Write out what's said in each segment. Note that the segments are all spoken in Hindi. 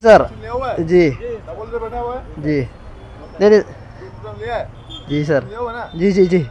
सर जी जी नहीं जी सर जी जी जी।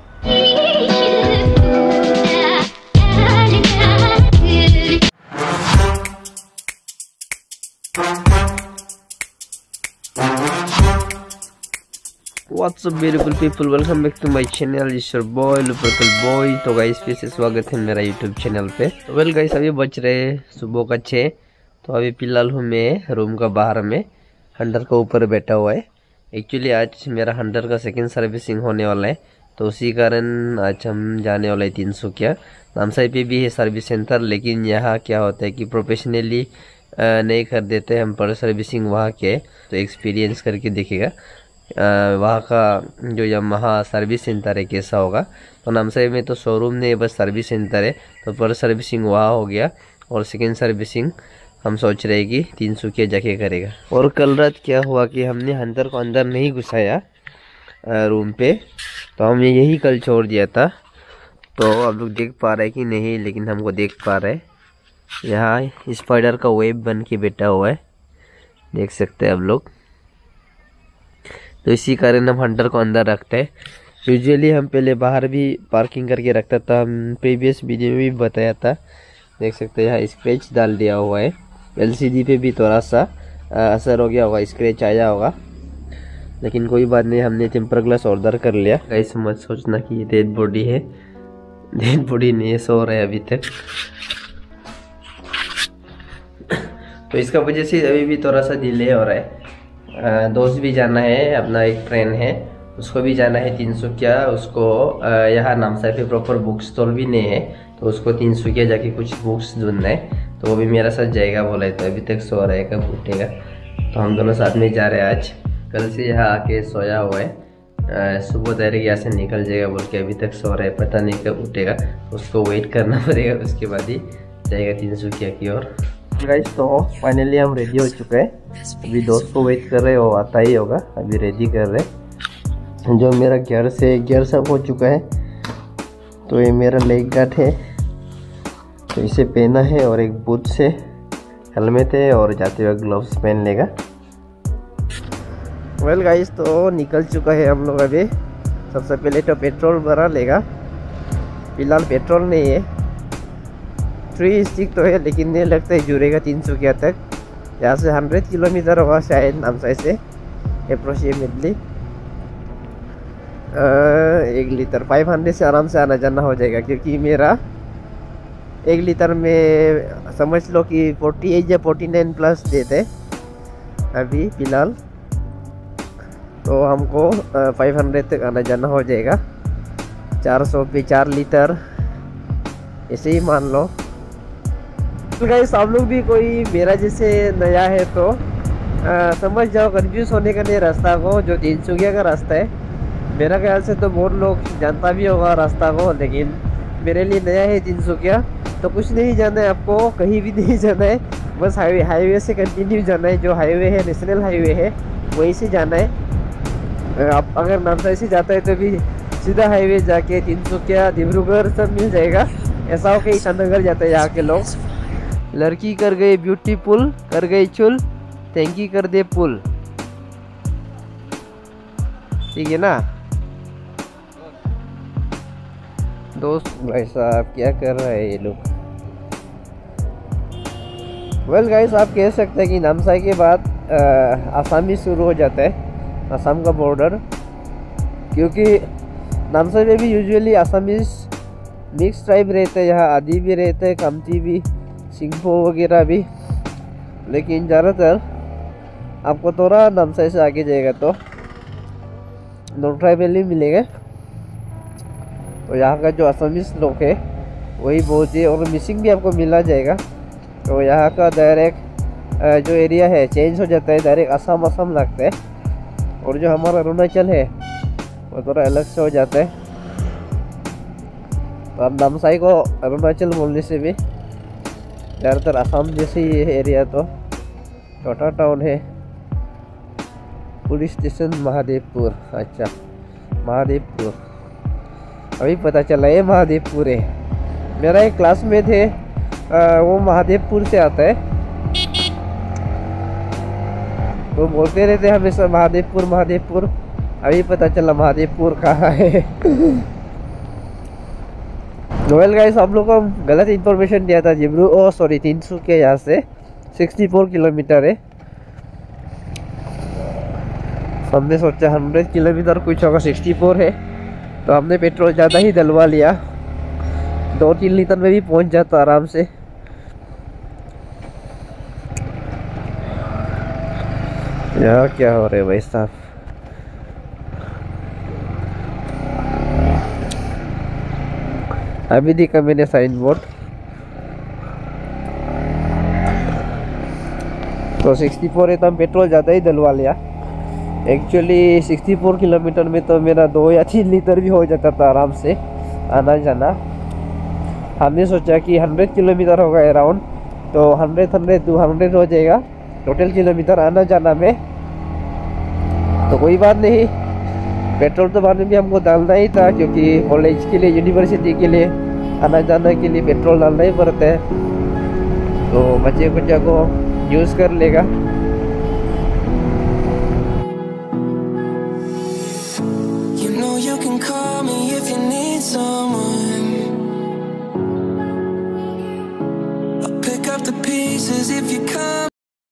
What's up beautiful people, welcome back to my channel, it's your boy Lupercal boy। तो गाइस फिर से स्वागत है मेरा YouTube चैनल पे। तो वेल गाइस अभी बज रहे सुबह का 6। तो अभी फिलहाल हूँ मैं रूम का बाहर में हंटर का ऊपर बैठा हुआ है। एक्चुअली आज मेरा हंटर का सेकंड सर्विसिंग होने वाला है, तो उसी कारण आज हम जाने वाले 300 नामसाई पे भी है सर्विस सेंटर, लेकिन यहाँ क्या होता है कि प्रोफेशनली नहीं कर देते हम पर सर्विसिंग वहाँ के, तो एक्सपीरियंस करके देखेगा वहाँ का जो यामाहा सर्विस सेंटर है कैसा होगा। तो नामसाई में तो शोरूम नहीं बस सर्विस सेंटर है, तो पर सर्विसिंग वहाँ हो गया और सेकेंड सर्विसिंग हम सोच रहे कि 300 जाके करेगा। और कल रात क्या हुआ कि हमने हंटर को अंदर नहीं घुसाया रूम पे, तो हमने यही कल छोड़ दिया था। तो आप लोग देख पा रहे कि नहीं, लेकिन हमको देख पा रहे यहाँ स्पाइडर का वेब बन के बैठा हुआ है, देख सकते हैं आप लोग। तो इसी कारण हम हंटर को अंदर रखते हैं। यूजुअली हम पहले बाहर भी पार्किंग करके रखता था, हम प्रीवियस वीडियो में भी बताया था। देख सकते हैं यहाँ स्क्रैच डाल दिया हुआ है, एलसीडी पे भी थोड़ा सा असर हो गया होगा, स्क्रैच आया होगा, लेकिन कोई बात नहीं, हमने टेम्पर ग्लास ऑर्डर कर लिया। गाइस मत सोचना कि ये डेड बॉडी है, डेड बॉडी नहीं है, सो रहा है अभी तक। तो इसका वजह से अभी भी थोड़ा सा डिले हो रहा है। दोस्त भी जाना है, अपना एक फ्रेंड है उसको भी जाना है 300 उसको यहाँ नामसाई पे प्रॉपर बुक स्टॉल भी नहीं है, तो उसको 300 जाके कुछ बुक्स ढूंढना है, तो वो भी मेरा साथ जाएगा बोला है। तो अभी तक सो रहा है, कब उठेगा। तो हम दोनों साथ में जा रहे हैं आज। कल से यहाँ आके सोया हुआ है, सुबह डायरेक्ट यहाँ से निकल जाएगा बोल के अभी तक सो रहा है, पता नहीं कब उठेगा। उसको वेट करना पड़ेगा, उसके बाद ही जाएगा 300 की ओर। गाइस तो फाइनली हम रेडी हो चुके हैं, अभी दोस्त को वेट कर रहे हैं, वो आता ही होगा, अभी रेडी कर रहे हैं। जो मेरा गियर सब हो चुका है। तो ये मेरा लेग गार्ड है, तो इसे पहना है, और एक बूट से हेलमेट है, और जाते हुए ग्लव्स पहन लेगा। वेल गाइस तो निकल चुका है हम लोग अभी। सबसे पहले तो पेट्रोल भरा लेगा, फिलहाल पेट्रोल नहीं है, 3 स्टिक तो है, लेकिन नहीं लगता है जुड़ेगा 300 तक। यहाँ से 100 किलोमीटर होगा शायद नामसाई से अप्रोक्सीमेटली। 1 लीटर 500 से आराम से आना जाना हो जाएगा, क्योंकि मेरा 1 लीटर में समझ लो कि 48 या 49 प्लस देते अभी फिलहाल। तो हमको 500 तक आना जाना हो जाएगा। 400 पे 4 लीटर ऐसे ही मान लो। तो गाइस आप लोग भी कोई मेरा जैसे नया है तो समझ जाओ, कंफ्यूज होने का नहीं रास्ता को, जो 300 का रास्ता है। मेरा ख्याल से तो बहुत लोग जानता भी होगा रास्ता को, लेकिन मेरे लिए नया है 300। तो कुछ नहीं जाना है आपको, कहीं भी नहीं जाना है, बस हाईवे से कंटिन्यू जाना है। जो हाईवे है नेशनल हाईवे है वहीं से जाना है। आप अगर नामसाई से जाता है तो भी सीधा हाईवे जाके 300 डिब्रूगढ़ सब मिल जाएगा। ऐसा हो के ईटानगर जाता है यहाँ के लोग। लड़की कर गई ब्यूटीफुल, कर गई चुल, थैंकी कर दे पुल, ठीक है ना दोस्त। भाई साहब क्या कर रहा है ये लोग। वेल गाइस आप कह सकते हैं कि नामसाई के बाद आसामी शुरू हो जाता है, असम का बॉर्डर, क्योंकि नामसाई में भी यूजुअली आसामीज मिक्स ट्राइब रहते हैं, यहाँ आदि भी रहते हैं, कमती भी, सिंघो वगैरह भी, लेकिन ज़्यादातर आपको थोड़ा नामसाई से आगे जाएगा तो नॉन ट्राइबल ही मिलेगा। तो यहाँ का जो असमीज लोग है वही बहुत ही, और मिसिंग भी आपको मिला जाएगा। तो यहाँ का डायरेक्ट जो एरिया है चेंज हो जाता है, डायरेक्ट असम लगता है, और जो हमारा अरुणाचल है वो थोड़ा अलग से हो जाता है। तो अब नामसाई को अरुणाचल बोलने से भी ज़्यादातर असम जैसे ही एरिया। तो छोटा टाउन है, पुलिस स्टेशन महादेवपुर। अच्छा महादेवपुर, अभी पता चला ये महादेवपुर है। मेरा एक क्लासमेट है वो महादेवपुर से आता है, तो बोलते रहते हमेशा महादेवपुर महादेवपुर, अभी पता चला महादेवपुर कहाँ है। वेल गाइस, हम लोग को गलत इन्फॉर्मेशन दिया था जिब्रू, ओ सॉरी तिनसुकिया यहाँ से 64 किलोमीटर है। हमने सोचा 100 किलोमीटर कुछ होगा, 64 है, तो हमने पेट्रोल ज़्यादा ही डलवा लिया। 2-3 लीटर में भी पहुंच जाता आराम से। यहाँ क्या हो रहा है भाई साहब? अभी देखा मैंने साइन बोर्ड, तो 64 है तो हम पेट्रोल ज़्यादा ही डलवा लिया। एक्चुअली 64 किलोमीटर में तो मेरा 2 या 3 लीटर भी हो जाता था आराम से आना जाना। हमने सोचा कि 100 किलोमीटर होगा अराउंड, तो 100 हो जाएगा टोटल किलोमीटर आना जाना में। तो कोई बात नहीं, पेट्रोल तो बाद में भी हमको डालना ही था, क्योंकि कॉलेज के लिए, यूनिवर्सिटी के लिए आना जाना के लिए पेट्रोल डालना ही पड़ता है। तो बच्चे कुछ को यूज़ कर लेगा। You can call me if you need someone. I'll pick up the pieces if you come.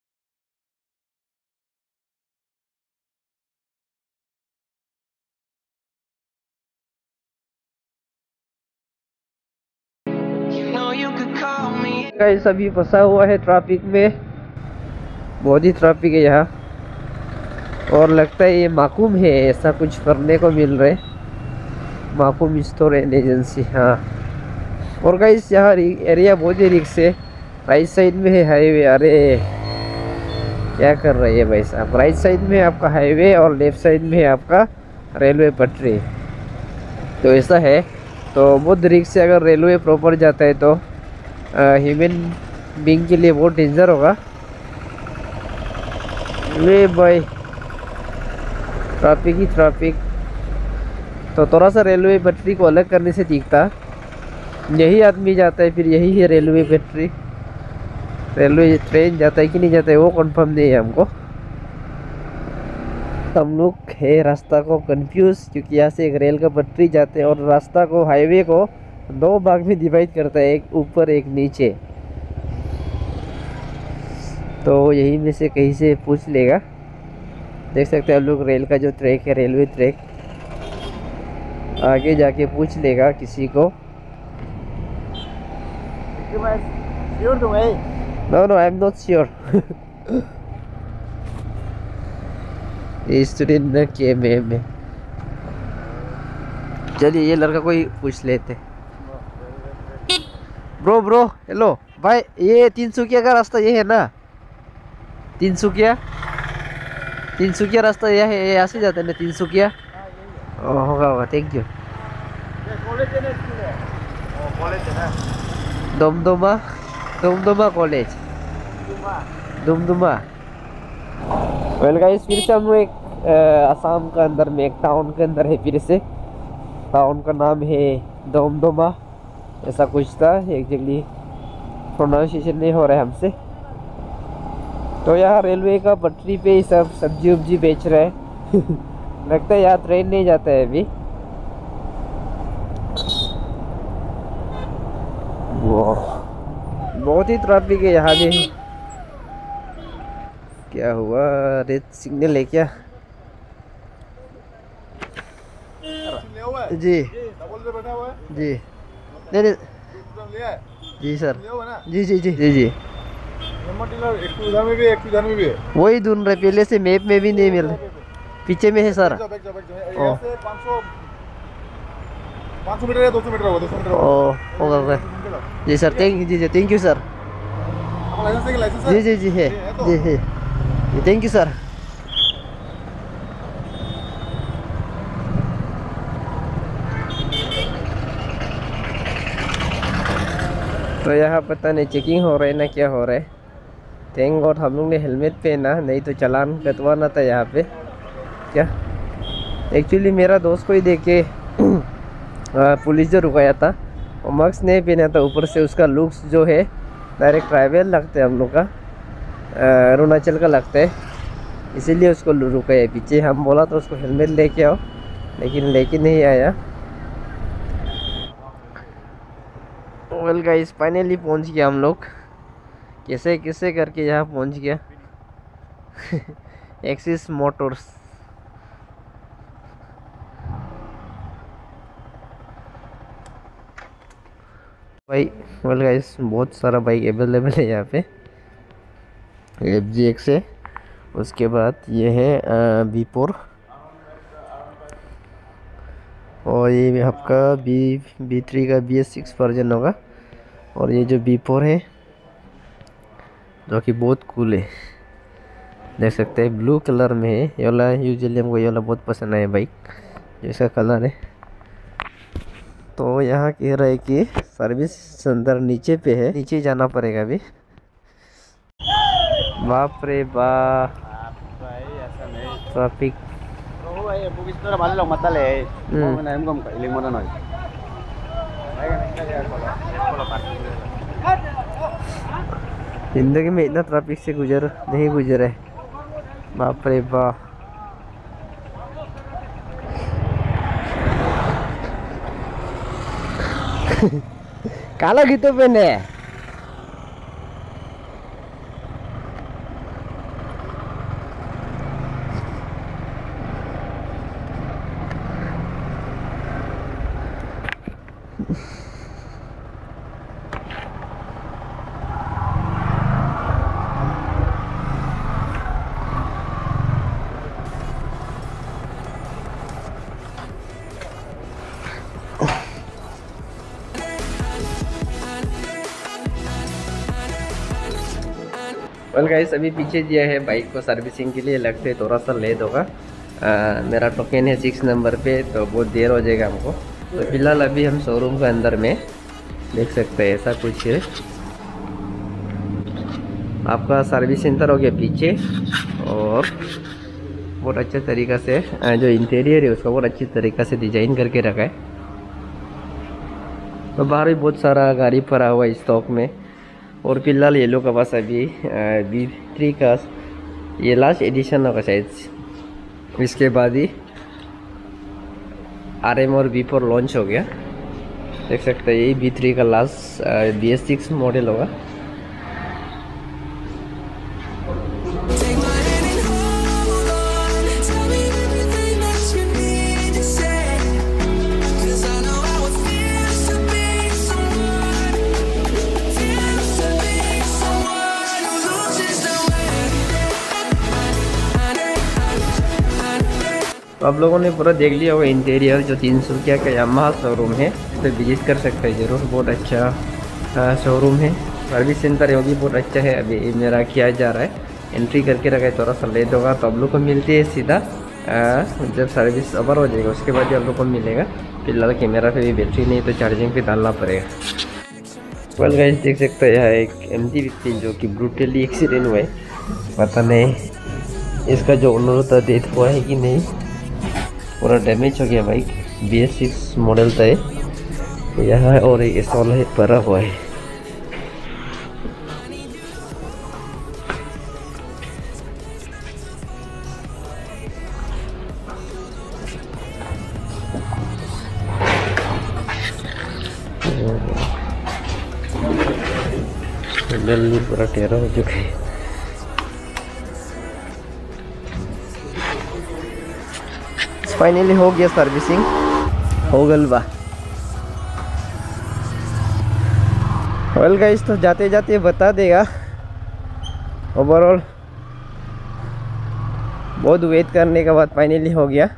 You know you could call me. Guys अभी फंसा हुआ है ट्रैफिक में, बहुत ही ट्रैफिक है यहाँ, और लगता है ये माकूम है, ऐसा कुछ करने को मिल रहा है। माकूम स्टोर एंड एजेंसी, हाँ। और गाइस यहाँ एरिया बहुत ही रिक्स है, राइट साइड में है हाईवे। अरे क्या कर रहे हैं भाई साहब? राइट साइड में है आपका हाईवे और लेफ्ट साइड में है आपका रेलवे पटरी, तो ऐसा है। तो बहुत रिक्स है, अगर रेलवे प्रॉपर जाता है तो ह्यूमन बीइंग के लिए बहुत डेंजर होगा। ले भाई, ट्रैफिक ही ट्रैफिक। तो थोड़ा सा रेलवे पटरी को अलग करने से दिखता, यही आदमी जाता है, फिर यही है रेलवे पटरी। रेलवे ट्रेन जाता है कि नहीं जाता है वो कंफर्म नहीं है हमको। हम लोग है रास्ता को कंफ्यूज, क्योंकि यहाँ से एक रेल का पटरी जाते हैं और रास्ता को, हाईवे को 2 भाग में डिवाइड करता है, एक ऊपर एक नीचे। तो यही में से कहीं से पूछ लेगा। देख सकते हैं हम लोग रेल का जो ट्रैक है, रेलवे ट्रैक, आगे जाके पूछ लेगा किसी को। No I am not sure. Student न के में चलिए ये लड़का कोई पूछ लेते। ब्रो हेलो भाई, ये तिनसुकिया का रास्ता ये है ना? तिनसुकिया रास्ता यह है, यहाँ से जाता है ना तिनसुकिया? होगा, thank you. Doomdooma college, Doomdooma. Well guys, फिर से हम लोग एक असम का अंदर में एक टाउन के अंदर है। फिर से टाउन का नाम है दुमदुमा, ऐसा कुछ था, एग्जैक्टली प्रोनाउंसिएशन नहीं हो रहा है हमसे। तो यहाँ रेलवे का पटरी पे ही सब सब्जी उब्जी बेच रहे हैं। लगता है यहाँ ट्रेन नहीं जाता है अभी। बहुत ही ट्रैफिक है यहाँ भी। क्या हुआ, रेड सिग्नल है क्या? जी जी नहीं जी सर, जी जी जी जी जी वही ढूंढ रहे, पहले से मैप में भी नहीं मिल रहा, पीछे में है सर। 500 मीटर या 200 मीटर होगा, 200 मीटर होगा जी sir, thank you sir. License है कि लाइसेंस जी जी जी है जी है, थैंक यू सर। तो यहाँ पता नहीं चेकिंग हो रहा है ना क्या हो रहा है। थैंक गॉड हम लोग ने हेलमेट पहना, नहीं तो चालान कटवाना था यहाँ पे। क्या एक्चुअली मेरा दोस्त को ही देख के पुलिस जो रुकाया था, वो मास्क नहीं पहना था, ऊपर से उसका लुक्स जो है डायरेक्ट ट्राइबल लगता है, हम लोग का अरुणाचल का लगता है। इसीलिए उसको रुका है पीछे। हम बोला तो उसको हेलमेट लेके आओ, लेकिन लेके नहीं आया। वेल गाइस, फाइनली पहुंच गया हम लोग, कैसे कैसे करके यहाँ पहुंच गया। Axis Motors. भाई वेल गाइस, बहुत सारा बाइक अवेलेबल है यहाँ पे। FG1 है, उसके बाद ये है B4, और ये आपका B3 का BS6 वर्जन होगा। और ये जो B4 है जो कि बहुत कूल है, देख सकते हैं ब्लू कलर में है। ये वाला यूजुअली हमको ये वाला बहुत पसंद है बाइक, जो इसका कलर है। तो यहाँ कह रहा है कि सर्विस सेंटर नीचे पे है, नीचे जाना पड़ेगा अभी। बाप रे बाप, ट्रैफिक। जिंदगी में इतना ट्रैफिक से नहीं गुजरा है, बाप रे बाप। काला gitu pene. वेल गाइस, अभी पीछे दिया है बाइक को सर्विसिंग के लिए, लगते है थोड़ा सा लेट होगा। मेरा टोकन है 6 नंबर पे, तो बहुत देर हो जाएगा हमको। तो फिलहाल अभी हम शोरूम के अंदर में देख सकते हैं, ऐसा कुछ है। आपका सर्विस सेंटर हो गया पीछे, और बहुत अच्छे तरीक़ा से जो इंटीरियर है उसका बहुत अच्छी तरीक़ा से डिजाइन करके रखा है। तो बाहर भी बहुत सारा गाड़ी पड़ा हुआ है स्टॉक में। और फिलहाल ये लोग का पास अभी B3 का ये लास्ट एडिशन होगा शायद, इसके बाद ही RM और B4 लॉन्च हो गया। देख सकते हैं यही B3 का लास्ट BS6 मॉडल होगा। तो आप लोगों ने पूरा देख लिया होगा इंटीरियर, जो 300 रुपया का यामाहा शोरूम है, तो विजिट कर सकते हैं ज़रूर। बहुत अच्छा शोरूम है, सर्विस सेंटर है वो भी बहुत अच्छा है। अभी मेरा किया जा रहा है, एंट्री करके रखा है, थोड़ा सा लेट होगा। तो आप लोग को मिलती है सीधा जब सर्विस ओवर हो जाएगा, उसके बाद ही आप लोग को मिलेगा। फिलहाल कैमरा पे भी बैटरी नहीं, तो चार्जिंग पे डालना पड़ेगा। वेल गाइस, देख सकते हैं यहाँ एक MT-15 जो कि ब्रूटली एक्सीडेंट हुआ है। पता नहीं इसका जो ओनर था डेथ हुआ है कि नहीं, पूरा डैमेज हो गया बाइक। BS6 मॉडल था यहाँ, और एक स्टॉल है पड़ा हुआ है। जल्दी पूरा टेरा हो चुका है। फाइनली हो गया सर्विसिंग, हो गल बा। वेल गाइस, तो जाते जाते बता देगा। ओवरऑल बहुत वेट करने के बाद फाइनली हो गया।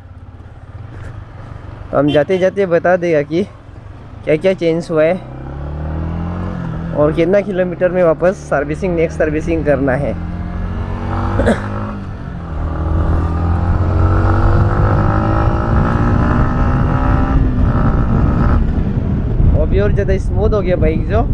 तो हम जाते जाते बता देगा कि क्या क्या चेंज हुआ है और कितना किलोमीटर में वापस सर्विसिंग नेक्स्ट सर्विसिंग करना है। अभी और ज़्यादा स्मूथ हो गया बाइक जो,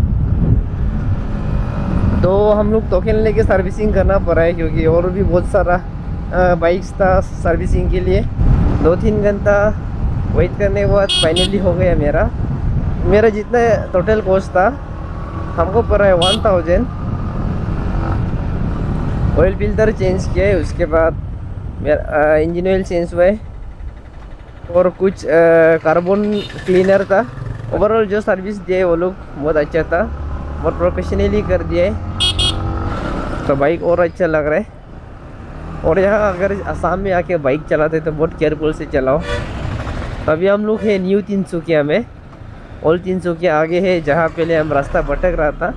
तो हम लोग टोकन लेके सर्विसिंग करना पड़ा है, क्योंकि और भी बहुत सारा बाइक्स था सर्विसिंग के लिए। 2-3 घंटा वेट करने के बाद फाइनली हो गया मेरा जितना टोटल कॉस्ट था हमको पड़ा है 1000। ऑयल फिल्टर चेंज किया है, उसके बाद मेरा इंजन ऑयल चेंज हुआ है और कुछ कार्बन क्लीनर था। ओवरऑल जो सर्विस दिए वो लोग बहुत अच्छा था, बहुत प्रोफेशनली कर दिया है, तो बाइक और अच्छा लग रहा है। और यहाँ अगर असम में आके बाइक चलाते तो बहुत केयरफुल से चलाओ। तो अभी हम लोग हैं न्यू तिनसुकिया में, ओल्ड तिनसुकिया आगे है जहाँ पहले हम रास्ता भटक रहा था।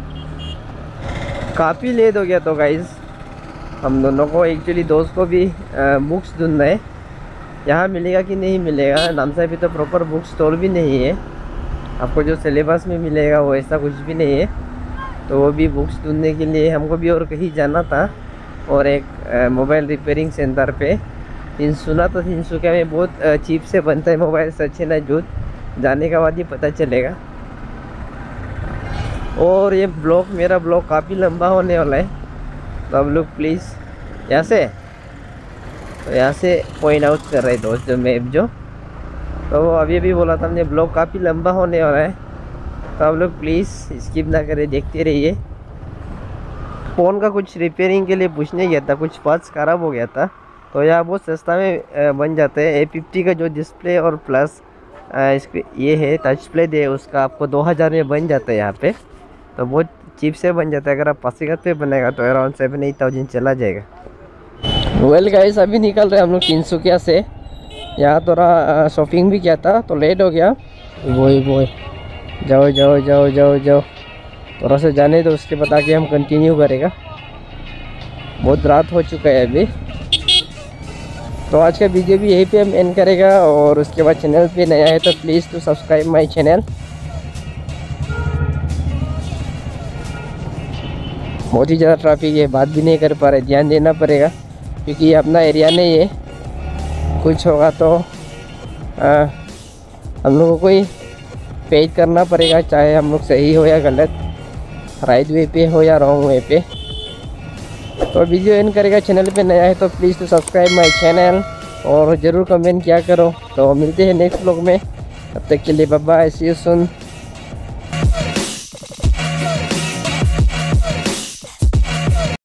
काफ़ी लेट हो गया तो गाइज़ हम दोनों को, एक्चुअली दोस्त को भी बुक्स ढूंढना है, यहाँ मिलेगा कि नहीं मिलेगा। नामसाई भी तो प्रॉपर बुक स्टोर भी नहीं है, आपको जो सिलेबस में मिलेगा वो ऐसा कुछ भी नहीं है। तो वो भी बुक्स ढूंढने के लिए हमको भी और कहीं जाना था, और एक मोबाइल रिपेयरिंग सेंटर पे सुना तो तिनसुकिया में बहुत चीप से बनता है मोबाइल, सच है ना झूठ, जाने का बाद ही पता चलेगा। और ये ब्लॉग, मेरा ब्लॉग काफ़ी लंबा होने वाला है, तो आप लोग प्लीज़ यहाँ से पॉइंट आउट कर रहे दोस्त जो मैप जो, तो वो अभी भी बोला था हमने ब्लॉग काफ़ी लंबा होने वाला है, तो आप लोग प्लीज़ स्किप ना करें, देखते रहिए। फ़ोन का कुछ रिपेयरिंग के लिए पूछने गया था, कुछ पार्ट्स ख़राब हो गया था, तो यहाँ बहुत सस्ता में बन जाते हैं। A50 का जो डिस्प्ले और प्लस ये है टच प्ले दे, उसका आपको 2000 में बन जाता है यहाँ पे, तो बहुत चीप से बन जाता है। अगर आप पासीघाट पे बनेगा तो अराउंड 7-8,000 चला जाएगा। वेल गाइस, अभी निकल रहे हम लोग तिनसुकिया से, यहाँ थोड़ा शॉपिंग भी किया था तो लेट हो गया। वो जाओ जाओ जाओ जाओ जाओ, थोड़ा सा जाने तो उसके बाद आके हम कंटिन्यू करेगा, बहुत रात हो चुका है अभी। तो आज का वीडियो भी यहीं पे हम एंड करेगा, और उसके बाद चैनल पे नया है तो please to subscribe my channel. बहुत ही ज़्यादा ट्रैफिक है, बात भी नहीं कर पा रहे, ध्यान देना पड़ेगा क्योंकि ये अपना एरिया नहीं है। कुछ होगा तो हम लोगों को ही पे करना पड़ेगा, चाहे हम लोग सही हो या गलत, राइट वे पे हो या रॉन्ग वे पे। तो वीडियो एंड करेगा, चैनल पे नया है तो please to subscribe my channel, और ज़रूर कमेंट किया करो। तो मिलते हैं नेक्स्ट व्लॉग में, तब तक के लिए bye bye, see you soon.